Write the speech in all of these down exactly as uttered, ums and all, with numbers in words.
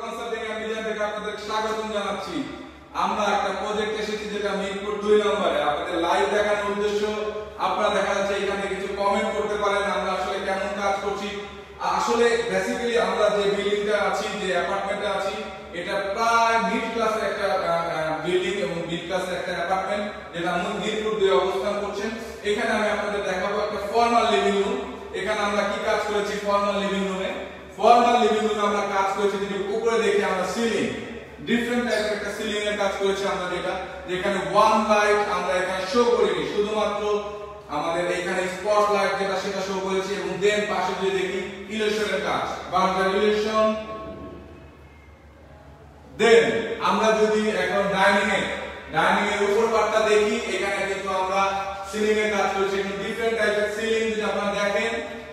Consulting end design থেকে আপনাদের স্বাগতম জানাচ্ছি। আমরা একটা প্রজেক্ট এসেছি যেটা মিরপুর দুই নম্বরে। আপনাদের লাইভ দেখানোর উদ্দেশ্য, আপনারা দেখা যাচ্ছে এখানে কিছু কমেন্ট করতে পারেন আমরা আসলে কেমন কাজ করছি। আসলে বেসিক্যালি আমরা যে বিল্ডিংটা আছি, যে অ্যাপার্টমেন্টে আছি, এটা প্রায় মিড ক্লাসের একটা বিল্ডিং এবং মিড ক্লাসের একটা অ্যাপার্টমেন্ট যেটা মিরপুর দুই অবস্থান করছে। এখানে আমি আপনাদের দেখাবো একটা ফর্মাল লিভিং রুম। এখানে আমরা কি কাজ করেছি ফর্মাল লিভিং রুমে? ফর্মাল লিভিং রুমে আমরা কাজ করেছি, যদি উপরে দেখি আমরা সিলিং ডিফারেন্ট টাইপের একটা সিলিং এর কাজ করেছি আমরা, যেটা যেখানে ওয়ান লাইট আমরা এখানে শো করিনি, শুধুমাত্র আমাদের এখানে স্পট লাইট যেটা সেটা শো করেছি। এবং দেন পাশে যদি দেখি ইলিউশনের কাজ, বার্জার ইলিউশন। দেন আমরা যদি এখন ডাইনিং এ ডাইনিং এর উপর পার্টটা দেখি, এখানে কিন্তু আমরা সিলিং এর কাজ করেছি, কিন্তু ডিফারেন্ট টাইপের সিলিং যদি আপনারা দেখেন।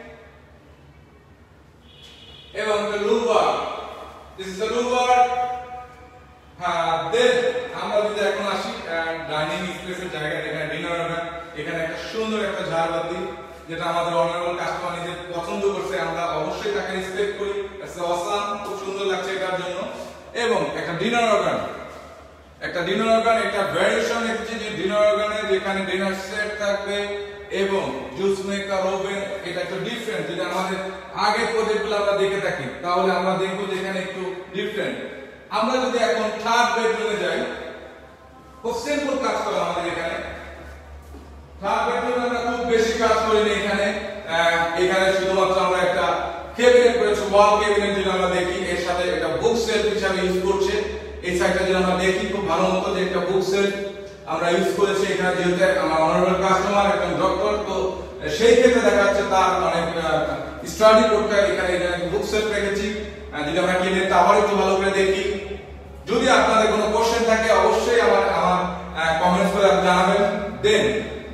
এবং the louver, this is the louver. হ্যাঁ, দেন আমরা যদি এখন আসি ডাইনিং স্পেসের জায়গা, এখানে ডিনার ওভেন, এখানে একটা সুন্দর একটা ঝাড়বাতি যেটা আমাদের অনারেবল কাস্টমার নিজে পছন্দ করছে, আমরা অবশ্যই তাকে রেসপেক্ট করি। ইটস অসাম, খুব সুন্দর লাগছে এটার জন্য। এবং একটা ডিনার অর্গান, একটা ডিনার অর্গান, একটা ভ্যারিয়েশন হচ্ছে যে ডিনার অর্গানে যেখানে ডিনার সেট থাকবে এবং জুস মেকার ওভেন। এটা একটু ডিফারেন্ট, যেটা আমাদের আগের প্রজেক্টগুলো আমরা দেখে থাকি, তাহলে আমরা দেখবো যে এখানে একটু ডিফারেন্ট। আমরা যদি এখন থার্ড বেডরুমে যাই, খুব সিম্পল কাজ করা আমাদের এখানে। থার্ড বেডরুমে আমরা খুব বেশি কাজ করিনি এখানে। এখানে শুধুমাত্র আমরা একটা ক্যাবিনেট করেছি, ওয়াল ক্যাবিনেট যেটা আমরা দেখি, এর সাথে এটা বুক সেলফ হিসাবে ইউজ করছে। এই সাইডটা যেটা আমরা দেখি খুব ভালো মতো, যে একটা বুক সেলফ আমরা ইউজ করেছি এখানে, যেহেতু আমার অনারেবল কাস্টমার একজন ডক্টর, তো সেই ক্ষেত্রে দেখা যাচ্ছে তার অনেক স্টাডি করতে এখানে এখানে বুক সেলফ রেখেছি। যদি আমরা ক্যাবিনেটটা আবার একটু ভালো করে দেখি, যদি আপনাদের কোনো কোশ্চেন থাকে অবশ্যই আমার আমার কমেন্টস করে জানাবেন। দেন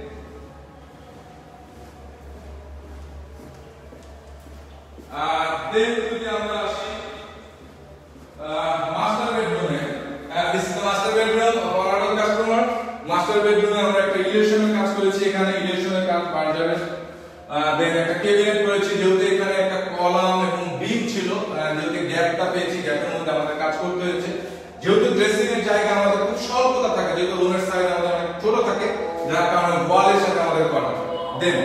দেন যদি আমরা আসি মাস্টার বেডরুমে, this is the master bedroom of honourable customer. Master বেডরুমে আমরা একটা ইলিউশনের কাজ করেছি, এখানে ইলিউশনের কাজ বার্জারের। দেন একটা ক্যাবিনেট করেছি, যেহেতু এখানে একটা কলাম এবং বিম ছিল, যেহেতু গ্যাপটা পেয়েছি, গ্যাপের মধ্যে আমাদের কাজ করতে হয়েছে। যেহেতু ড্রেসিং এর জায়গা আমাদের খুব স্বল্পতা থাকে, যেহেতু রুমের সাইজ আমাদের অনেক ছোট থাকে, যার কারণে ওয়ালের সাথে আমাদের করা। Then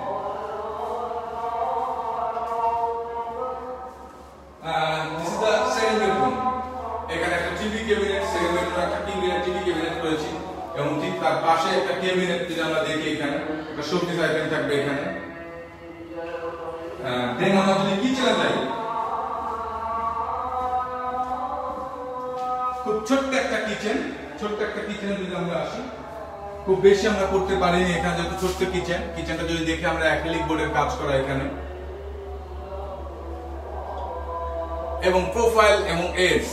this is the second bedroom. এখানে একটা টিভি ক্যাবিনেট, সেকেন্ড বেডরুমে একটা টিভি টিভি ক্যাবিনেট করেছি, এবং ঠিক তার পাশে একটা ক্যাবিনেট যদি আমরা দেখি, এখানে একটা শোপিস আইটেম থাকবে এখানে। দেন আমরা যদি কিচেনে যাই, খুব ছোট্ট একটা কিচেন, ছোট্ট একটা কিচেনে যদি আমরা আসি, খুব বেশি আমরা করতে পারিনি এখানে, যেহেতু ছোট্ট কিচেন। কিচেনটা যদি দেখি আমরা অ্যাক্রিলিক বোর্ডের কাজ করা এখানে, এবং প্রোফাইল এবং এজ,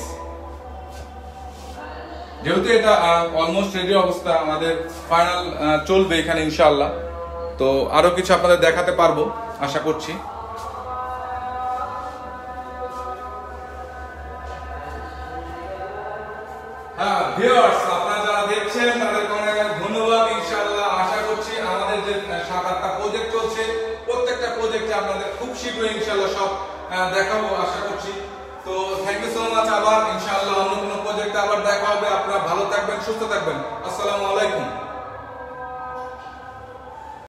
যেহেতু এটা অলমোস্ট রেডি অবস্থা, আমাদের ফাইনাল চলবে এখানে ইনশাআল্লাহ। তো আরো কিছু আপনাদের দেখাতে পারবো আশা করছি। হ্যাঁ ভিউয়ার্স, আপনারা যারা দেখছেন তাদেরকে অনেক ধন্যবাদ। ইনশাআল্লাহ আশা করছি আমাদের যে সাত আটটা প্রজেক্ট চলছে, প্রত্যেকটা প্রজেক্টে আপনাদের খুব শীঘ্রই ইনশাআল্লাহ সব দেখাবো আশা করছি। তো থ্যাংক ইউ সো মাচ। আবার ইনশাআল্লাহ অন্য কোনো প্রজেক্টে আবার দেখা হবে। আপনারা ভালো থাকবেন, সুস্থ থাকবেন। আসসালামু আলাইকুম।